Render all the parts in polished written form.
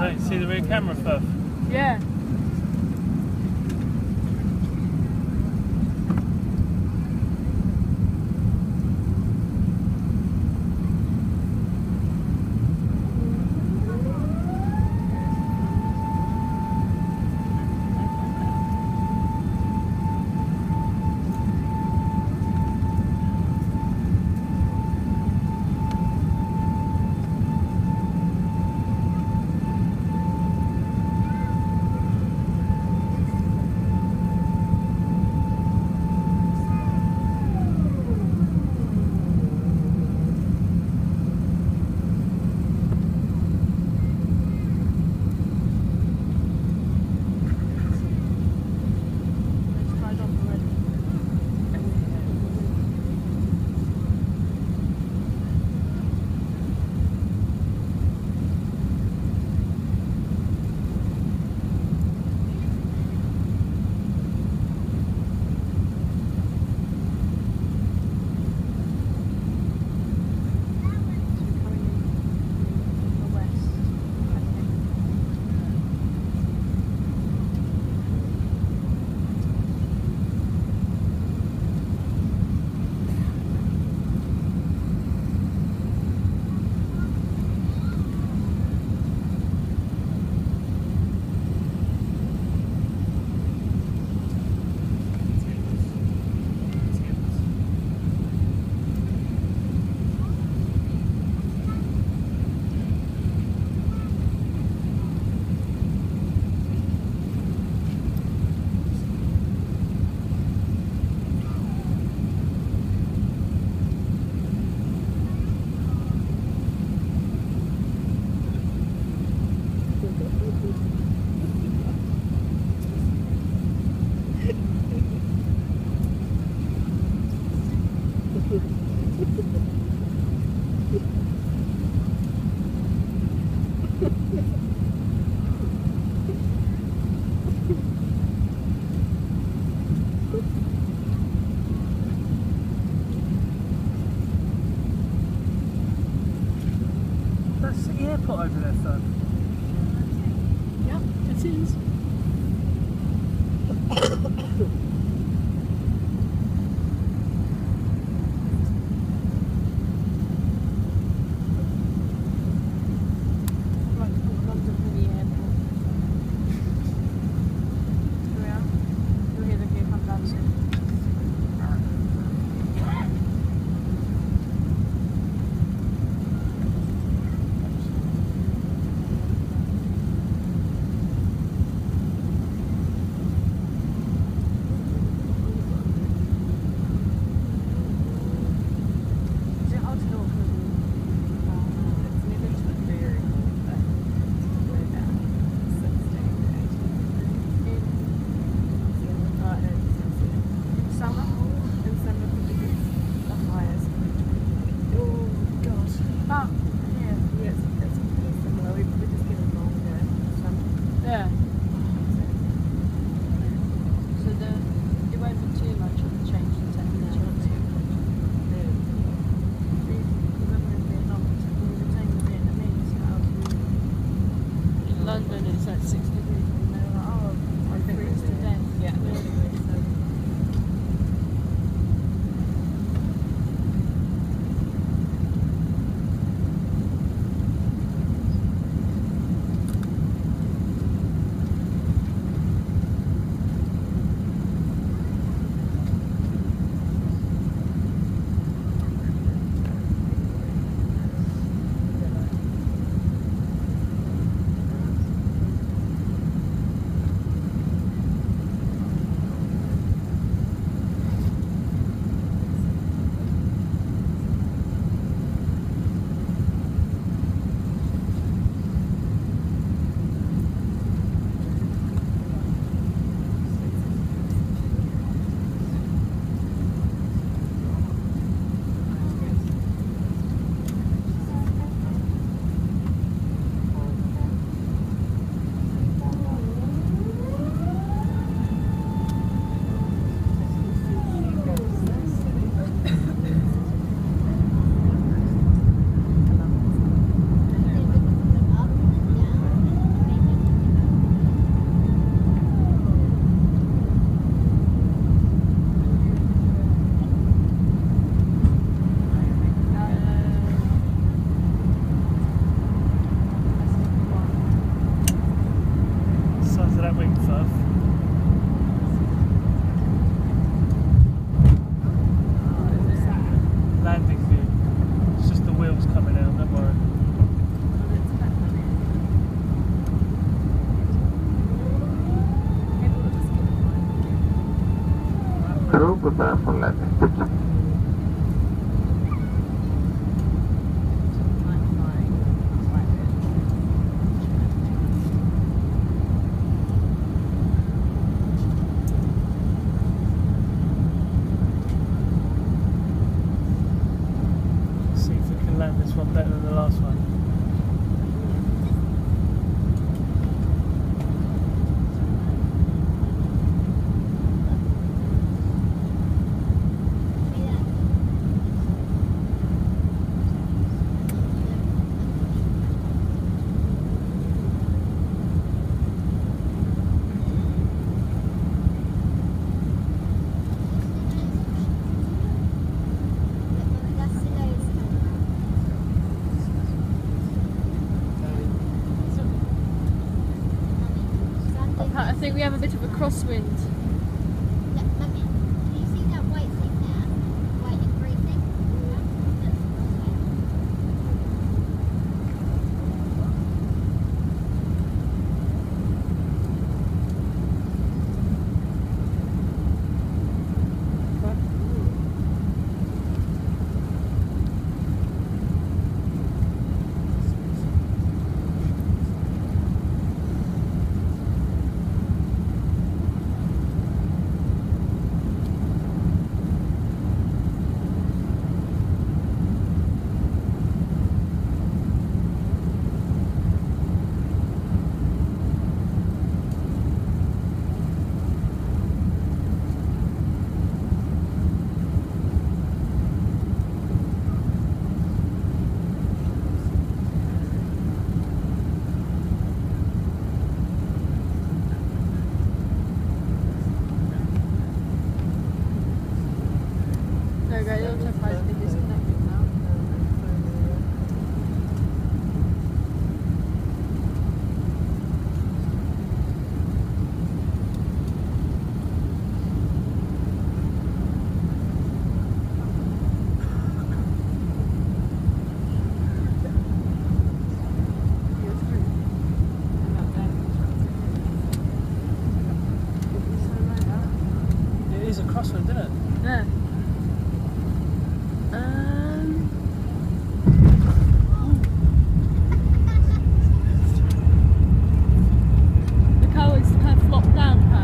Right, see the rear camera stuff? Yeah. That's the airport over there, son. Yep, it is. London, it's like 6 degrees, and they're like, oh, I freeze to death. Yeah. para full landing. See if we can land this one better than the last one. I think we have a bit of a crosswind. Mummy, can you see that white thing there? White and grey thing? There we go, the autopilot's been disconnected now. It is a crosswind, isn't it? Yeah. Look how it's kind of flopped down her.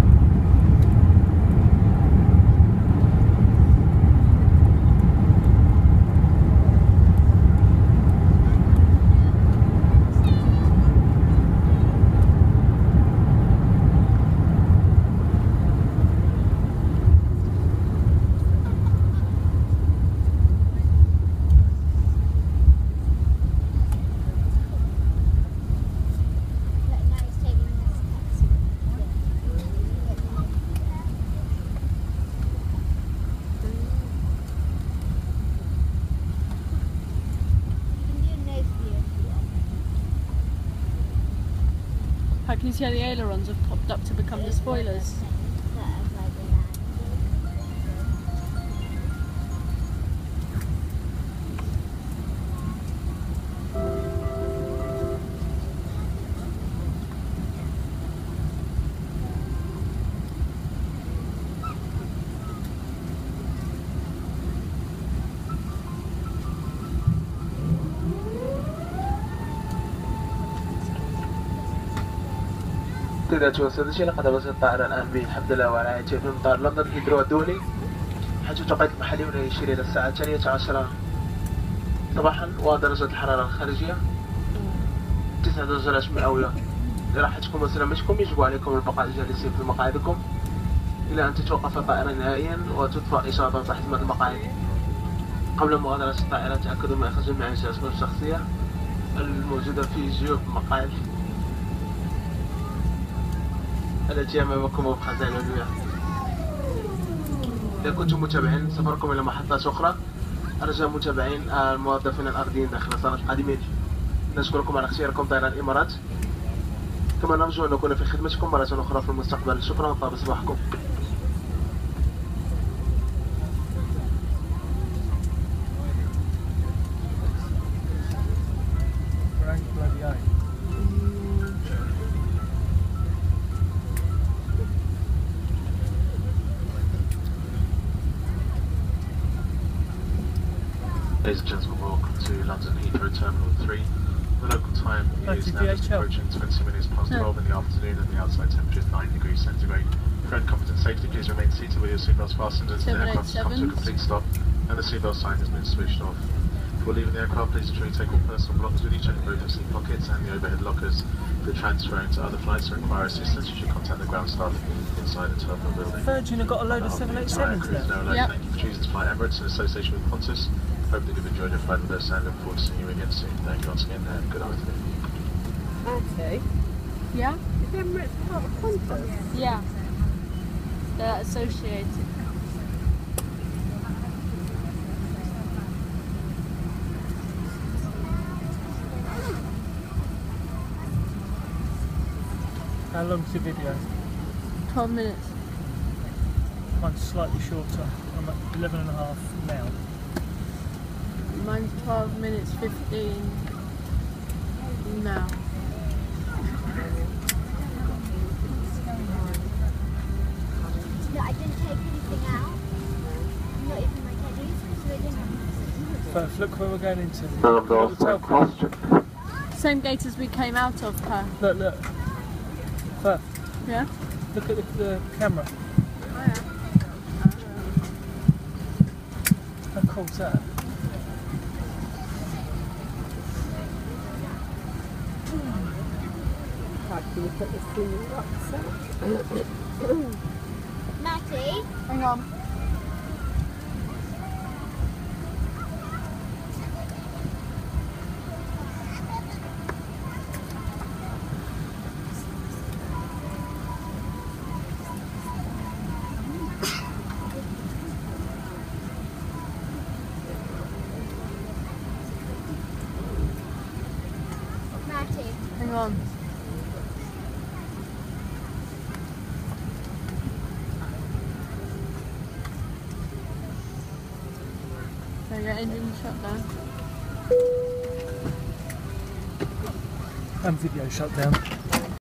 Now it's taking this taxi. You can do a nose view if you want. How can you see how the ailerons have popped up to become the spoilers? That of like the land. سيداتي وسادتي، لقد وصلت الطائرة الآن بحمد الله ورعايته في مطار لندن هيثرو الدولي، حيث توقيت المحلي هنا يشير إلى الساعة 12 صباحا، ودرجة الحرارة الخارجية 9 درجات مئوية. لراحتكم وسلامتكم يجب عليكم البقاء جالسين في مقاعدكم إلى أن تتوقف الطائرة نهائيا وتطفأ إشارة تحميل المقاعد. قبل مغادرة الطائرة تأكدوا من أخذ جميع الأسباب الشخصية الموجودة في جيوب المقاعد التي أمامكم وبخزائن الأدوية. إذا كنتم متابعين سفركم إلى محطات أخرى، أرجى متابعين الموظفين الأرضيين داخل صالة القادمين. نشكركم على اختياركم طيران الإمارات، كما نرجو أن نكون في خدمتكم مرة أخرى في المستقبل. شكرا وطاب صباحكم. Ladies and gentlemen, welcome to London Heathrow Terminal 3. The local time is now just approaching 20 minutes past 12 in the afternoon and the outside temperature is 9 degrees centigrade. For any comfort and safety, please remain seated with your seatbelts fastened until the aircraft has come to a complete stop and the seatbelt sign has been switched off. Before leaving the aircraft, please ensure you take all personal belongings with you, check both your seat pockets and the overhead lockers. If you're transferring to other flights or require assistance, you should contact the ground staff inside the terminal building. Virgin have got a load of 787s there. Yep. Thank you for choosing to fly Emirates in association with Qantas. Hope that you've enjoyed your flight with us and look forward to seeing you again soon. Thank you once again and good afternoon. Actually, Yeah? is Emirates part of Qantas? Yeah. They're associated. How long's the video? 12 minutes. Mine's slightly shorter. I'm at 11.5 now. Mine's 12 minutes 15 now. No, I didn't take anything out. Not even my teddies, so I didn't have First, look where we're going into. Look, the tail Same gate as we came out of, her. look, look. First, Yeah? look at the camera. Oh yeah. How cool's that? How can you put this in your rucksack? Matty, Hang on. Matty. Hang on. So your engine shut down. And video shut down.